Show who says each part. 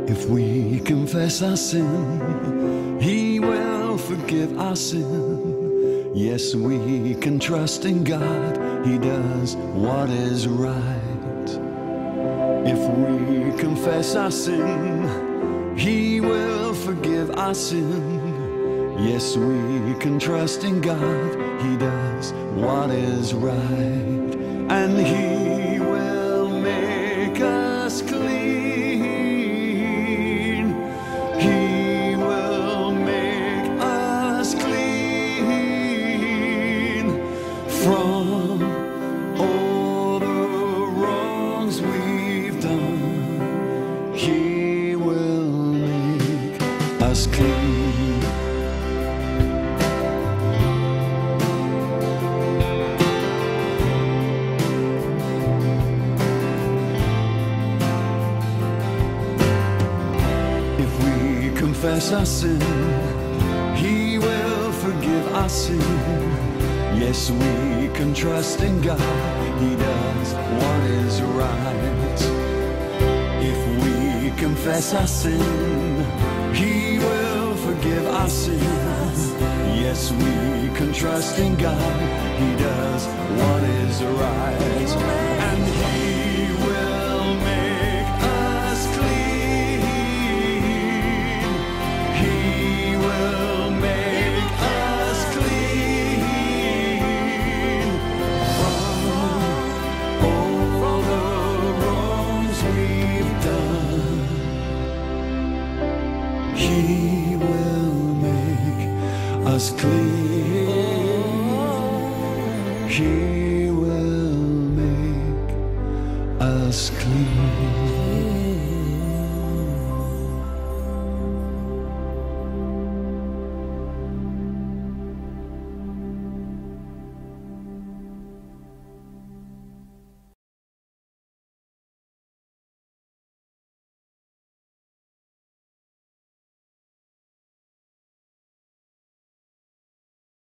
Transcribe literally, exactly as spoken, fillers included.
Speaker 1: If we confess our sin, He will forgive our sin. Yes, we can trust in God, He does what is right. If we confess our sin, He will forgive our sin. Yes, we can trust in God, He does what is right. And He will make us clean. He will make us clean from all the wrongs we've done. He will make us clean. Confess our sin, He will forgive our sin. Yes, we can trust in God, He does what is right. If we confess our sin, He will forgive our sin. Yes, we can trust in God, He does what is right. And He will make us clean. He will make us clean from all the wrongs we've done. He will make us clean. He will make us clean.